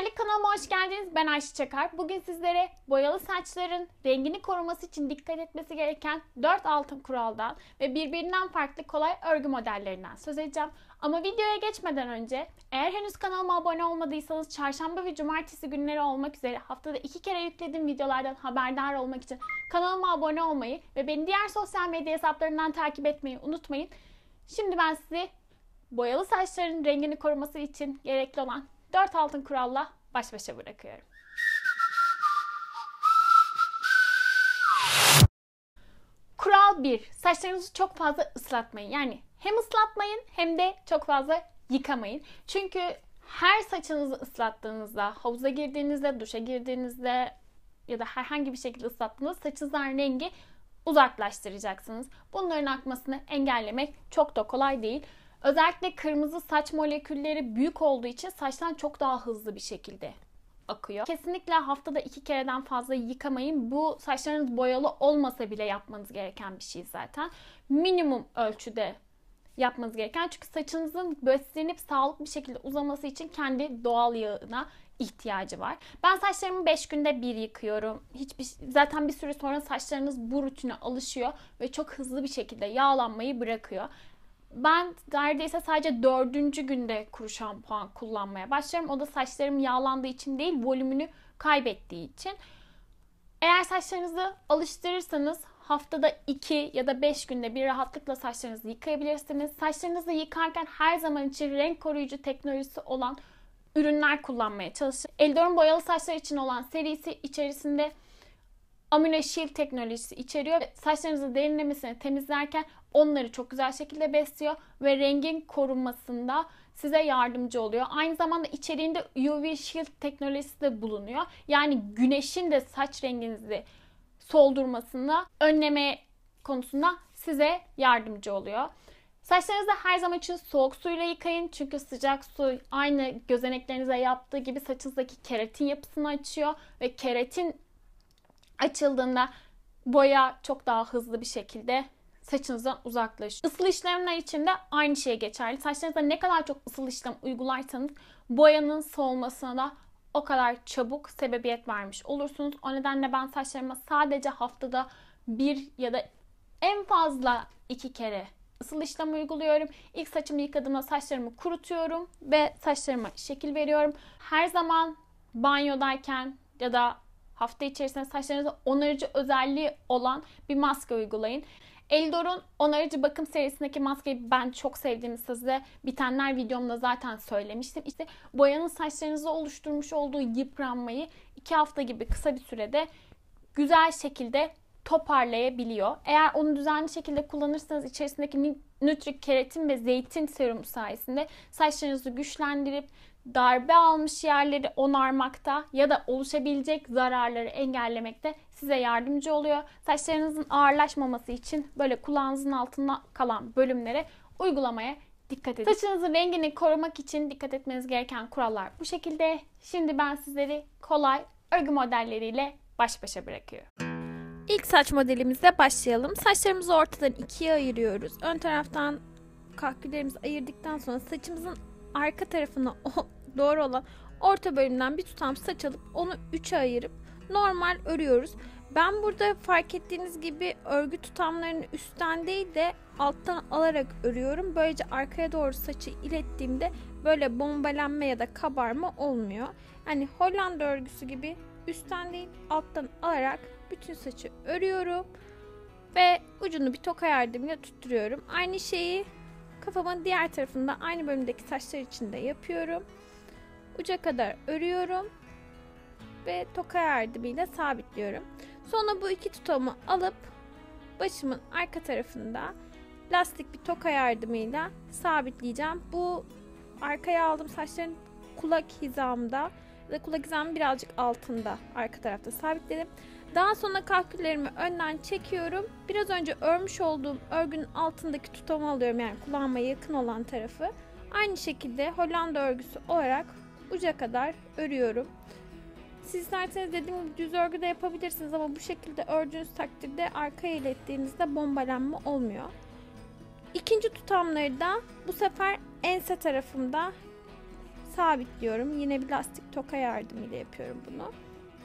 Güzellik kanalıma hoş geldiniz. Ben Ayşe Çakar. Bugün sizlere boyalı saçların rengini koruması için dikkat etmesi gereken 4 altın kuraldan ve birbirinden farklı kolay örgü modellerinden söz edeceğim. Ama videoya geçmeden önce eğer henüz kanalıma abone olmadıysanız çarşamba ve cumartesi günleri olmak üzere haftada 2 kere yüklediğim videolardan haberdar olmak için kanalıma abone olmayı ve beni diğer sosyal medya hesaplarından takip etmeyi unutmayın. Şimdi ben sizi boyalı saçların rengini koruması için gerekli olan 4 altın kuralla baş başa bırakıyorum. Kural 1. Saçlarınızı çok fazla ıslatmayın. Yani hem ıslatmayın hem de çok fazla yıkamayın. Çünkü her saçınızı ıslattığınızda, havuza girdiğinizde, duşa girdiğinizde ya da herhangi bir şekilde ıslattığınızda saçınızdan rengi uzaklaştıracaksınız. Bunların akmasını engellemek çok da kolay değil. Özellikle kırmızı saç molekülleri büyük olduğu için saçtan çok daha hızlı bir şekilde akıyor. Kesinlikle haftada 2 kereden fazla yıkamayın. Bu saçlarınız boyalı olmasa bile yapmanız gereken bir şey zaten. Minimum ölçüde yapmanız gereken. Çünkü saçınızın beslenip sağlıklı bir şekilde uzaması için kendi doğal yağına ihtiyacı var. Ben saçlarımı 5 günde bir yıkıyorum. Zaten bir süre sonra saçlarınız bu rutine alışıyor ve çok hızlı bir şekilde yağlanmayı bırakıyor. Ben neredeyse sadece 4. günde kuru şampuan kullanmaya başlıyorum. O da saçlarım yağlandığı için değil, volümünü kaybettiği için. Eğer saçlarınızı alıştırırsanız haftada 2 ya da 5 günde bir rahatlıkla saçlarınızı yıkayabilirsiniz. Saçlarınızı yıkarken her zaman için renk koruyucu teknolojisi olan ürünler kullanmaya çalışın. Eldor'un boyalı saçlar için olan serisi içerisinde Amino Shield teknolojisi içeriyor ve saçlarınızı derinlemesine temizlerken onları çok güzel şekilde besliyor ve rengin korunmasında size yardımcı oluyor. Aynı zamanda içeriğinde UV Shield teknolojisi de bulunuyor. Yani güneşin de saç renginizi soldurmasını önleme konusunda size yardımcı oluyor. Saçlarınızı her zaman için soğuk suyla yıkayın. Çünkü sıcak su aynı gözeneklerinize yaptığı gibi saçınızdaki keratin yapısını açıyor ve keratin açıldığında boya çok daha hızlı bir şekilde saçınızdan uzaklaşıyor. Isıl işlemler için de aynı şey geçerli. Saçlarınıza ne kadar çok ısıl işlem uygularsanız boyanın soğumasına da o kadar çabuk sebebiyet vermiş olursunuz. O nedenle ben saçlarıma sadece haftada 1 ya da en fazla 2 kere ısıl işlem uyguluyorum. İlk saçımı yıkadığımda saçlarımı kurutuyorum ve saçlarıma şekil veriyorum. Her zaman banyodayken ya da hafta içerisinde saçlarınıza onarıcı özelliği olan bir maske uygulayın. Eldor'un onarıcı bakım serisindeki maskeyi ben çok sevdiğimi size bitenler videomda zaten söylemiştim. İşte boyanın saçlarınızda oluşturmuş olduğu yıpranmayı 2 hafta gibi kısa bir sürede güzel şekilde toparlayabiliyor. Eğer onu düzenli şekilde kullanırsanız içerisindeki nütrik keratin ve zeytin serumu sayesinde saçlarınızı güçlendirip darbe almış yerleri onarmakta ya da oluşabilecek zararları engellemekte size yardımcı oluyor. Saçlarınızın ağırlaşmaması için böyle kulağınızın altında kalan bölümlere uygulamaya dikkat edin. Saçınızın rengini korumak için dikkat etmeniz gereken kurallar bu şekilde. Şimdi ben sizleri kolay örgü modelleriyle baş başa bırakıyorum. İlk saç modelimizle başlayalım. Saçlarımızı ortadan ikiye ayırıyoruz. Ön taraftan kahküllerimizi ayırdıktan sonra saçımızın arka tarafına doğru olan orta bölümden bir tutam saç alıp onu 3'e ayırıp normal örüyoruz. Ben burada fark ettiğiniz gibi örgü tutamlarını üstten değil de alttan alarak örüyorum. Böylece arkaya doğru saçı ilettiğimde böyle bombalanma ya da kabarma olmuyor. Yani Hollanda örgüsü gibi üstten değil alttan alarak bütün saçı örüyorum ve ucunu bir toka yardımıyla tutturuyorum. Aynı şeyi kafamın diğer tarafında aynı bölümdeki saçlar için de yapıyorum. Uca kadar örüyorum ve toka yardımıyla sabitliyorum. Sonra bu iki tutamı alıp başımın arka tarafında lastik bir toka yardımıyla sabitleyeceğim. Bu arkaya aldığım saçların kulak hizamda ve kulak hizamın birazcık altında arka tarafta sabitledim. Daha sonra kahküllerimi önden çekiyorum. Biraz önce örmüş olduğum örgünün altındaki tutamı alıyorum. Yani kulağıma yakın olan tarafı. Aynı şekilde Hollanda örgüsü olarak uca kadar örüyorum. Siz isterseniz dediğim gibi düz örgü de yapabilirsiniz ama bu şekilde ördüğünüz takdirde arkaya ilettiğinizde bombalanma olmuyor. İkinci tutamları da bu sefer ense tarafımda sabitliyorum. Yine bir lastik toka yardımıyla yapıyorum bunu.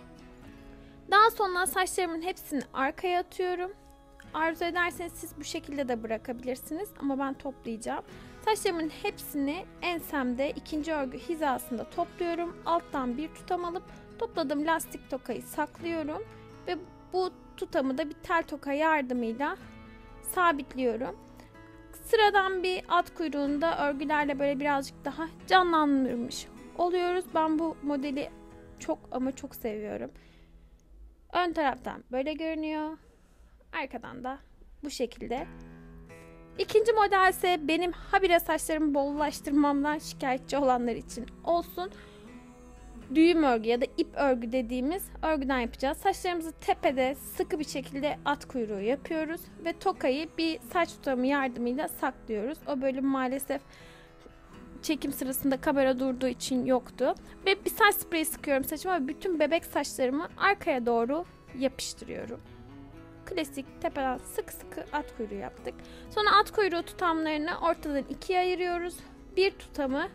Daha sonra saçlarımın hepsini arkaya atıyorum. Arzu ederseniz siz bu şekilde de bırakabilirsiniz ama ben toplayacağım. Saçlarımın hepsini ensemde ikinci örgü hizasında topluyorum. Alttan bir tutam alıp topladığım lastik tokayı saklıyorum ve bu tutamı da bir tel toka yardımıyla sabitliyorum. Sıradan bir at kuyruğunda örgülerle böyle birazcık daha canlandırmış oluyoruz. Ben bu modeli çok ama çok seviyorum. Ön taraftan böyle görünüyor. Arkadan da bu şekilde. İkinci model ise benim habire saçlarımı bollaştırmamdan şikayetçi olanlar için olsun. Düğüm örgü ya da ip örgü dediğimiz örgüden yapacağız. Saçlarımızı tepede sıkı bir şekilde at kuyruğu yapıyoruz ve tokayı bir saç tutamı yardımıyla saklıyoruz. O bölüm maalesef çekim sırasında kamera durduğu için yoktu. Ve bir saç spreyi sıkıyorum saçıma ve bütün bebek saçlarımı arkaya doğru yapıştırıyorum. Klasik tepeden sıkı sıkı at kuyruğu yaptık. Sonra at kuyruğu tutamlarını ortadan ikiye ayırıyoruz. Bir tutamı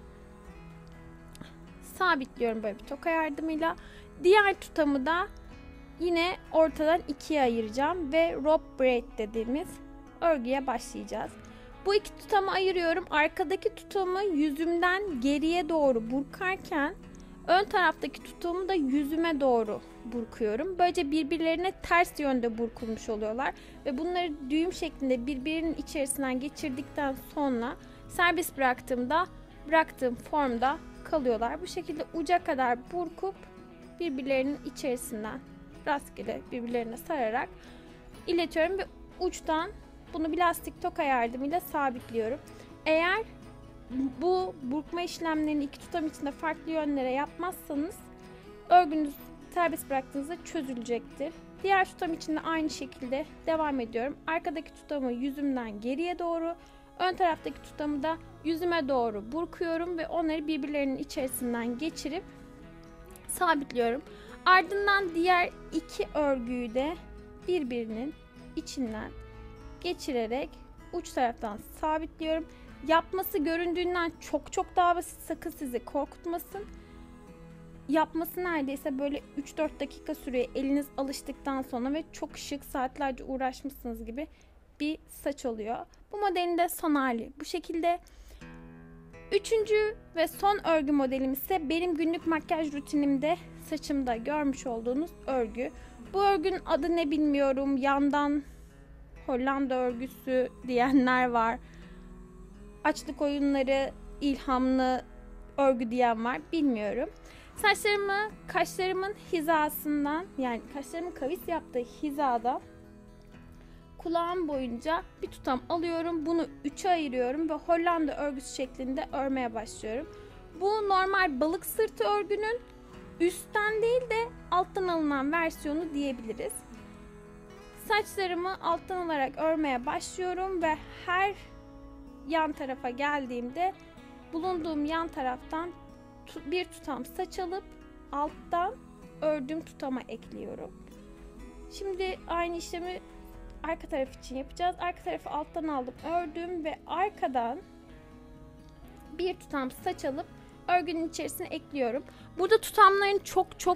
sabitliyorum böyle bir toka yardımıyla. Diğer tutamı da yine ortadan ikiye ayıracağım ve rope braid dediğimiz örgüye başlayacağız. Bu iki tutamı ayırıyorum. Arkadaki tutamı yüzümden geriye doğru burkarken ön taraftaki tutamı da yüzüme doğru burkuyorum. Böylece birbirlerine ters yönde burkulmuş oluyorlar ve bunları düğüm şeklinde birbirinin içerisinden geçirdikten sonra serbest bıraktığım formda kalıyorlar. Bu şekilde uca kadar burkup birbirlerinin içerisinden rastgele birbirlerine sararak iletiyorum ve uçtan bunu bir lastik toka yardımıyla sabitliyorum. Eğer bu burkma işlemlerini iki tutam içinde farklı yönlere yapmazsanız örgünüz serbest bıraktığınızda çözülecektir. Diğer tutam için de aynı şekilde devam ediyorum. Arkadaki tutamı yüzümden geriye doğru, ön taraftaki tutamı da yüzüme doğru burkuyorum ve onları birbirlerinin içerisinden geçirip sabitliyorum. Ardından diğer iki örgüyü de birbirinin içinden geçirerek uç taraftan sabitliyorum. Yapması göründüğünden çok daha basit, sakın sizi korkutmasın. Yapması neredeyse böyle 3-4 dakika sürüyor eliniz alıştıktan sonra ve çok şık, saatlerce uğraşmışsınız gibi bir saç oluyor. Bu modelin de son hali bu şekilde. Üçüncü ve son örgü modelim ise benim günlük makyaj rutinimde saçımda görmüş olduğunuz örgü. Bu örgünün adı ne bilmiyorum. Yandan Hollanda örgüsü diyenler var. Açlık oyunları, ilhamlı örgü diyen var. Bilmiyorum. Saçlarımı kaşlarımın hizasından, yani kaşlarımın kavis yaptığı hizada kulağım boyunca bir tutam alıyorum. Bunu 3'e ayırıyorum ve Hollanda örgüsü şeklinde örmeye başlıyorum. Bu normal balık sırtı örgünün üstten değil de alttan alınan versiyonu diyebiliriz. Saçlarımı alttan alarak örmeye başlıyorum ve her yan tarafa geldiğimde bulunduğum yan taraftan bir tutam saç alıp alttan ördüğüm tutama ekliyorum. Şimdi aynı işlemi arka taraf için yapacağız. Arka tarafı alttan aldım, ördüm ve arkadan bir tutam saç alıp örgünün içerisine ekliyorum. Burada tutamların çok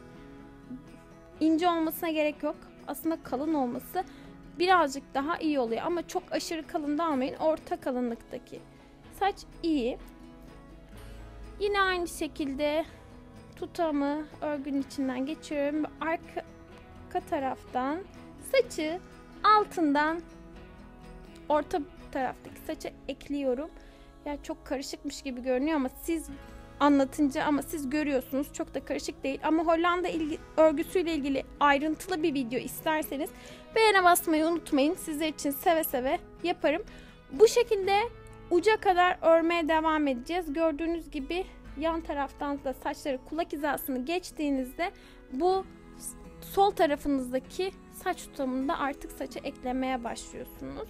ince olmasına gerek yok. Aslında kalın olması birazcık daha iyi oluyor ama çok aşırı kalın da almayın. Orta kalınlıktaki saç iyi. Yine aynı şekilde tutamı örgünün içinden geçiriyorum ve arka taraftan saçı altından orta taraftaki saça ekliyorum. Yani çok karışıkmış gibi görünüyor ama siz anlatınca, ama siz görüyorsunuz çok da karışık değil. Ama Hollanda örgüsüyle ilgili ayrıntılı bir video isterseniz beğene basmayı unutmayın. Sizler için seve seve yaparım. Bu şekilde uca kadar örmeye devam edeceğiz. Gördüğünüz gibi yan taraftan da saçları kulak hizasını geçtiğinizde bu sol tarafınızdaki saç tutamında artık saça eklemeye başlıyorsunuz.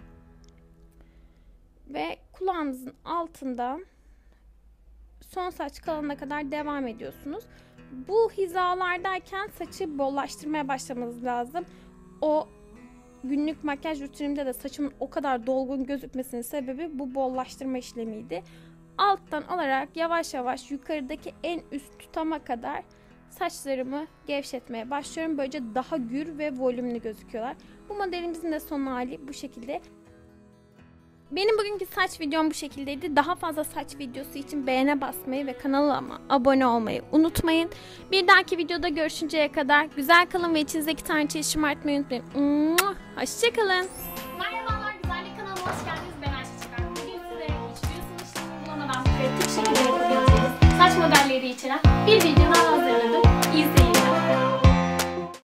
Ve kulağınızın altından son saç kalana kadar devam ediyorsunuz. Bu hizalardayken saçı bollaştırmaya başlamanız lazım. O günlük makyaj rutinimde de saçımın o kadar dolgun gözükmesinin sebebi bu bollaştırma işlemiydi. alttan alarak yavaş yavaş yukarıdaki en üst tutama kadar saçlarımı gevşetmeye başlıyorum. Böylece daha gür ve volümlü gözüküyorlar. Bu modelimizin de son hali bu şekilde. Benim bugünkü saç videom bu şekildeydi. Daha fazla saç videosu için beğene basmayı ve kanalıma abone olmayı unutmayın. Bir dahaki videoda görüşünceye kadar güzel kalın ve içinizdeki tanrıçayı şımartmayı unutmayın. Hoşçakalın. Merhabalar, güzellik kanalıma hoş geldiniz. Ben Ayşe Çıkar. Bugün size hiç biliyorsunuz bulamadan pratik şekilde yapabileceğiniz saç modelleri içeren bir video